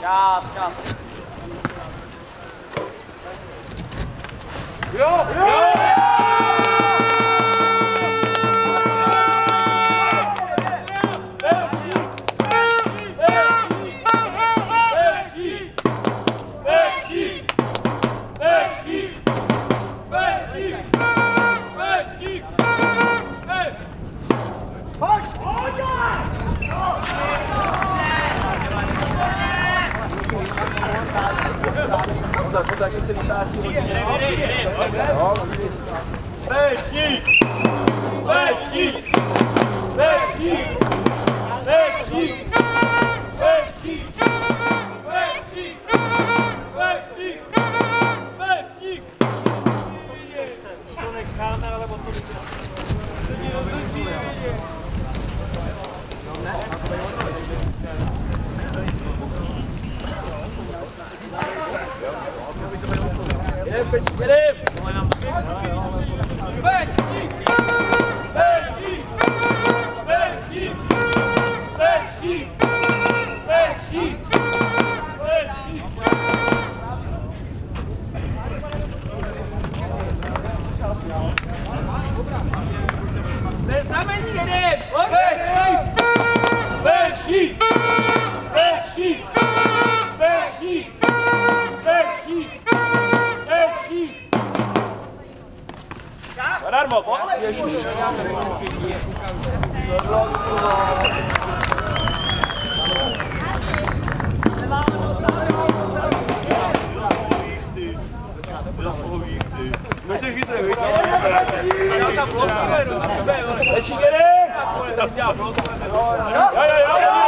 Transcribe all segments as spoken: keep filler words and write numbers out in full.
Čas, čas. Jo! Jo! Tak se vytáčí hodně. Pečí! Pečí! Pečí! Pečí! Pečí! Pečí! Pečí! Pečí! To necháme, ale o to není rozhodčí. Jedem, Pečí, jedem! Pečí! Pečí! Pečí! Pečí! Pečí! Pečí! Bez znamení jedem! Pečí! Pečí! Pečí! Pečí! Pečí! Pečí! Zadarmo, pojď! Ježiš, No co chytej, já tam bloky vedu. Ještě jedem! Jo, jo, jo!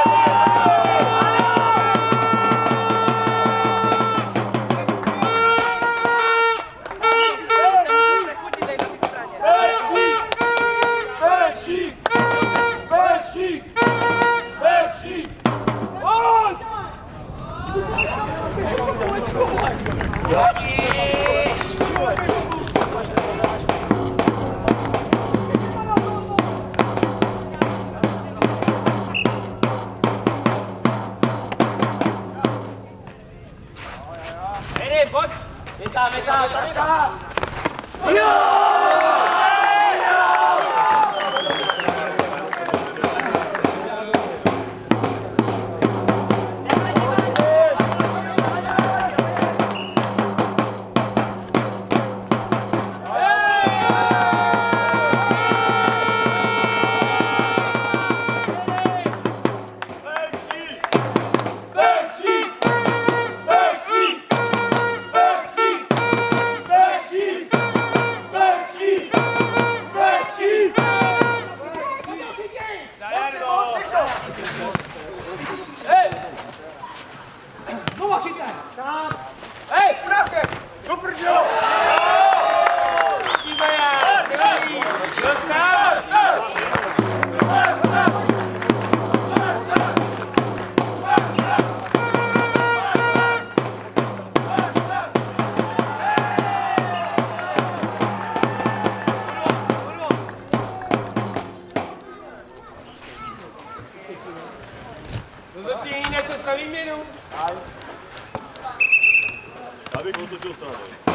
Jedem, pojď! Vytám, vytám, vytám! Jo! Rozhodčí jinak se staví měnu. Já bych otočil stranu.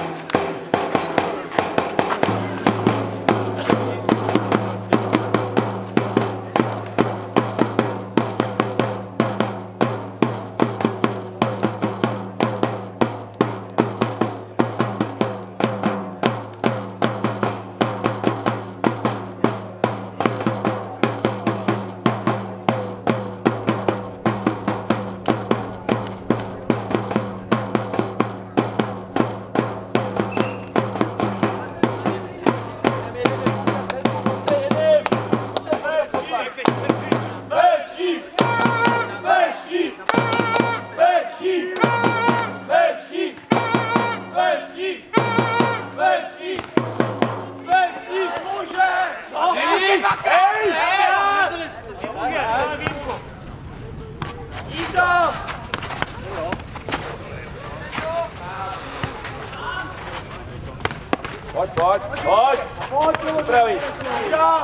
Pojď, pojď, pojď! Pojď, připravit! Jo!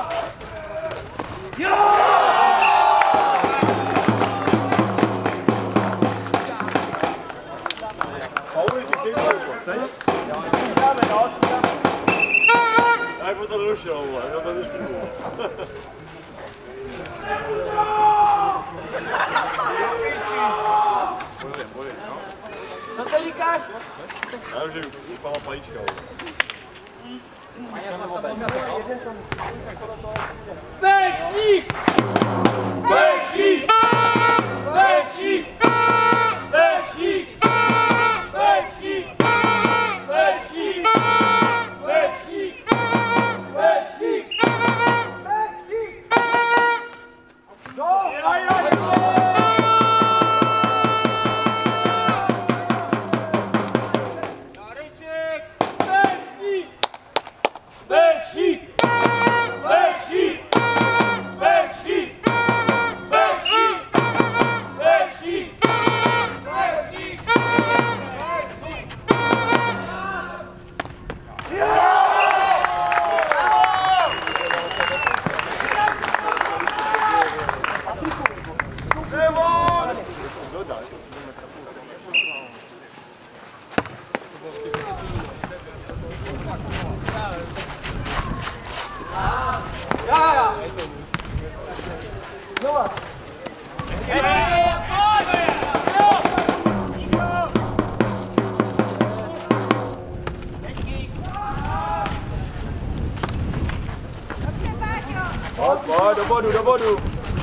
Jo! Co to říkáš? Já vím, že vypadá pajíčka. Spečník! Spečník! Spečník! Spečník! Spečník! Spečník! Spečník! Spečník! Spečník! Go! Spečník! Spečník! Spečník! Spečník! Spečník! Spečník! Pojď, do bodu, do bodu.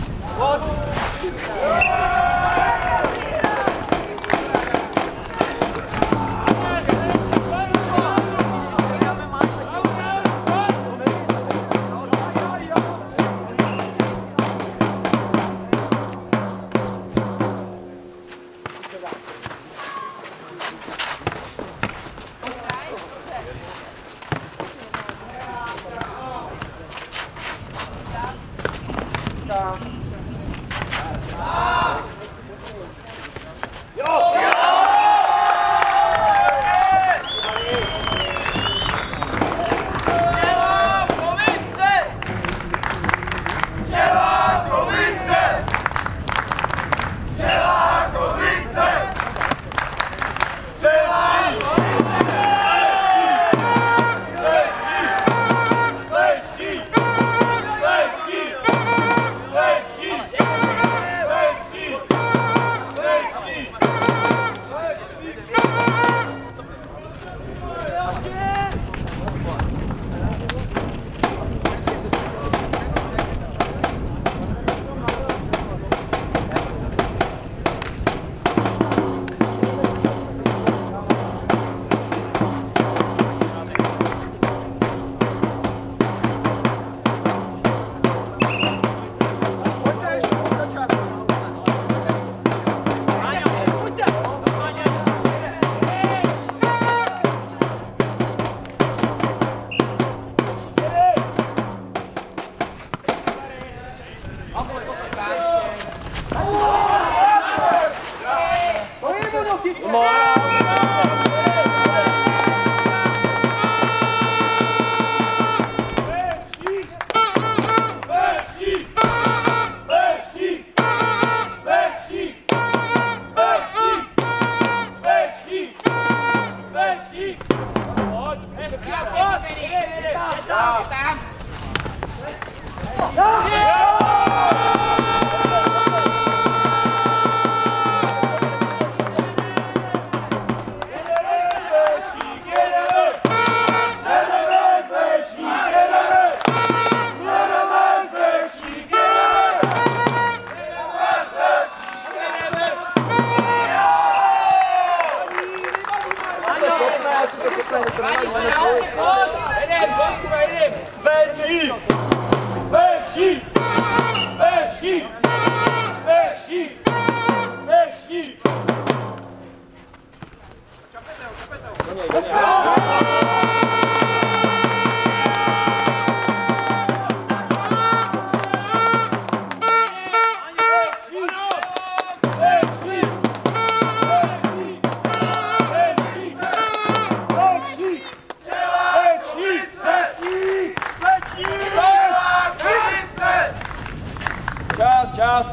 Čas, čas.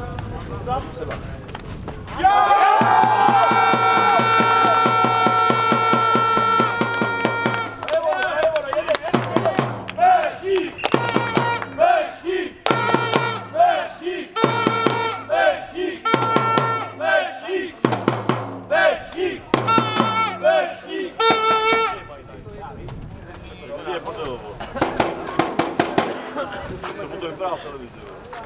Spečník! to vypadá v televizi.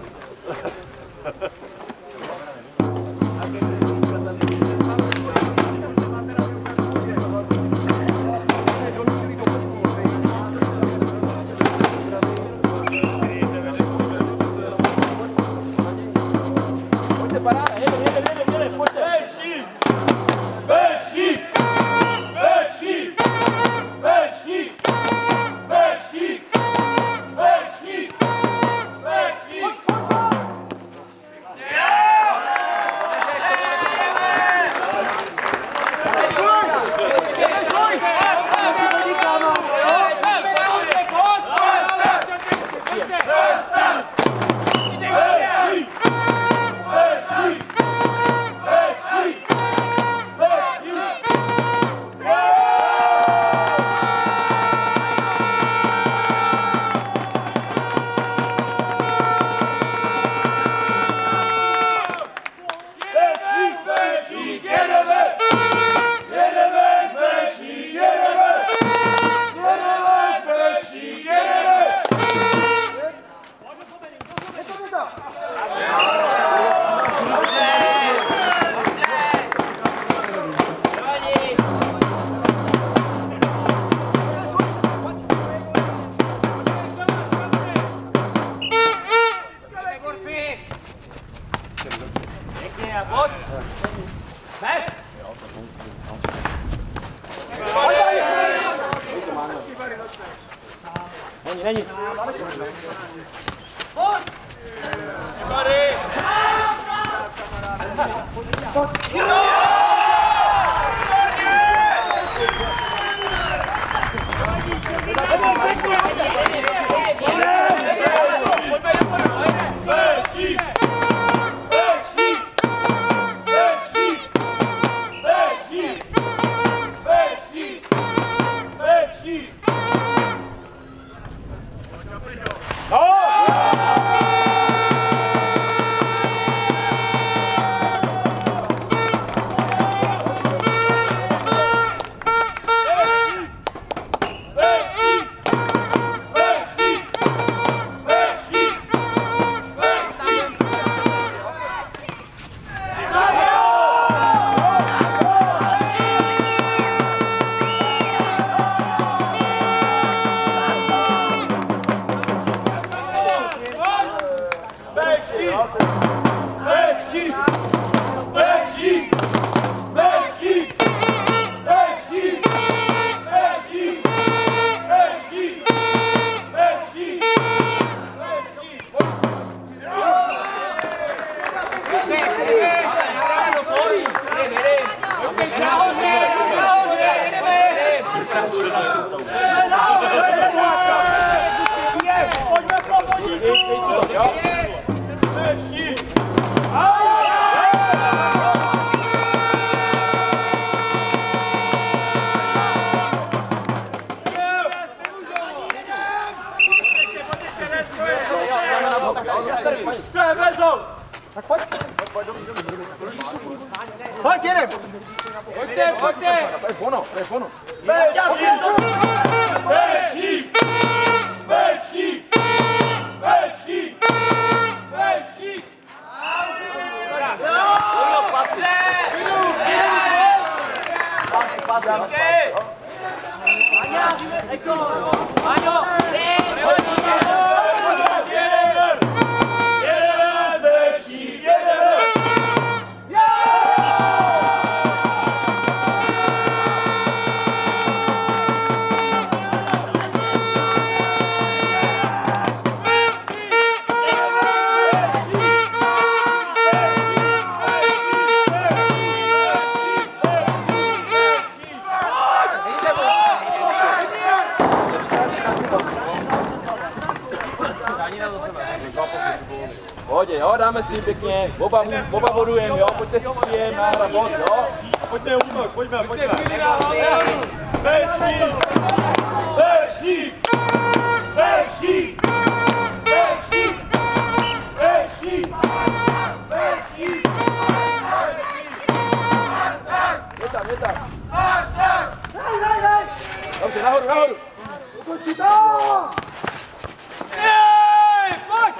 Není, není. Pojď, jedem! Pojďte, pojďte! To je ono, to je ono. Pečí! Pečí! Pečí! Pečí! Pohodě, jo, dáme si pěkně, oba, oba bodujeme, jo, pojďte si přijem, náhra bod, jo. Pojďme, útok, pojďme, pojďme. Pečí! Pečí! Pečí! Pečí! Pečí! Pečí! Je tam, je tam. Dobře, nahoru, nahoru. Jej, pojď!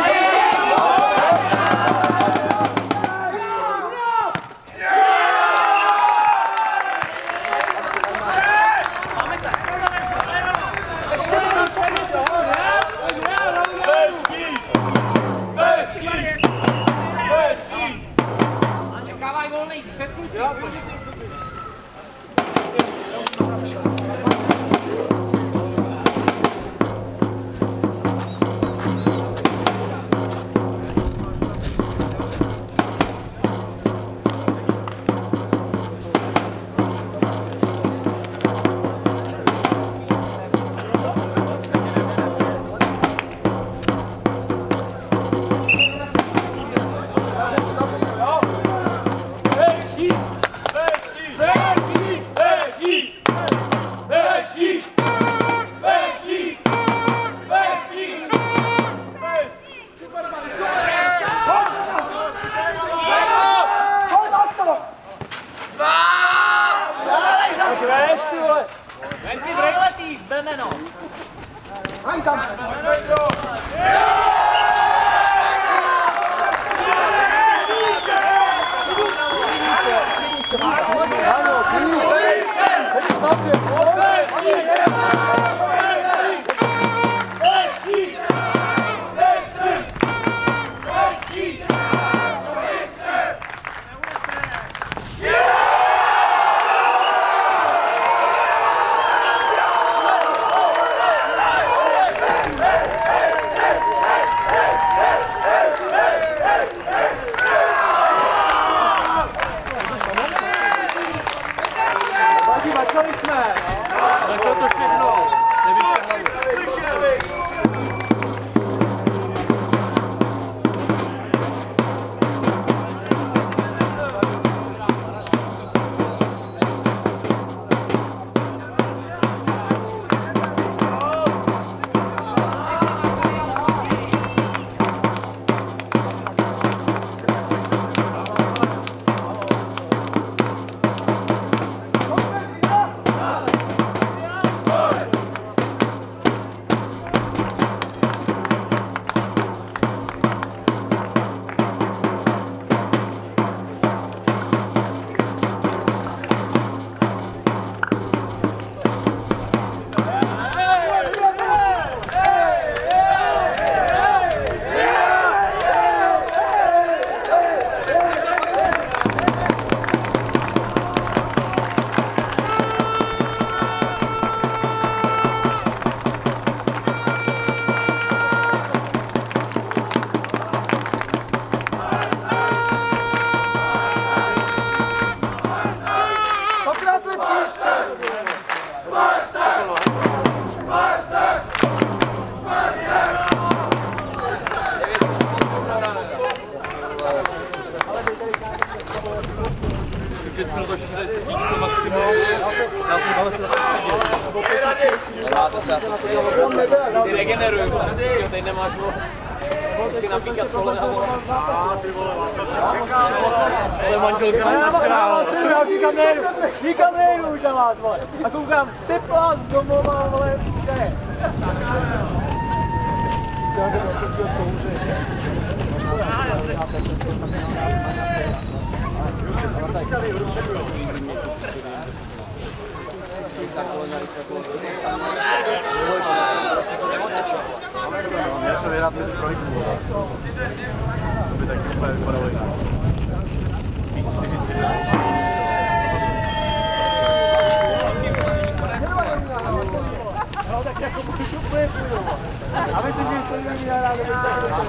Všechno to všechno je srdíčko maximum. Já jsem máme se za to stydět. Ty regeneruj, protože teď nemáš ho. Si napíkat kolem a volám. Ale manželka nenačerála. Já nikam nejdu, nikam nejdu už na vás, vole. A koukám z tepla, z domova, vole, kde? Já jsem vyhrát mezi trojku, to by taky úplně vypadalo jinak. Víc čtyři tři. No tak jako buď úplně půjdu. A myslím, že jste měli nahrát do času.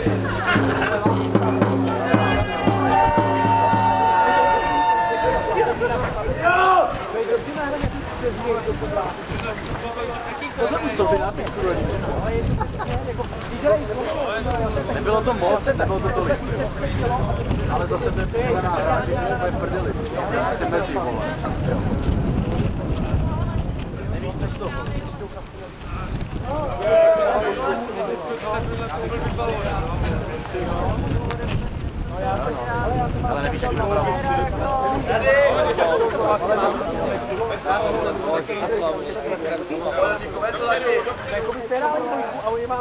Nebylo to moc, nebylo to tolik. Ale zase to je přeslená hra, když jsi úplně v prdeli. Jsi mezi, vole. Nevíš, co z toho? Ale nevíš, jak to pravdu. Jako byste hráli dvojku a oni mám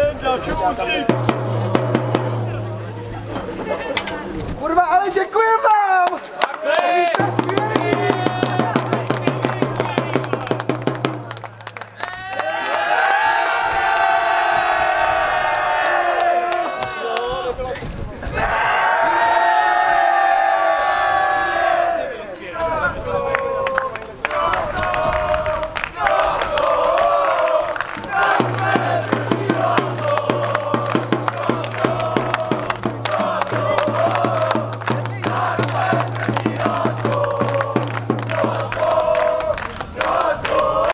Kurva, ale děkujeme!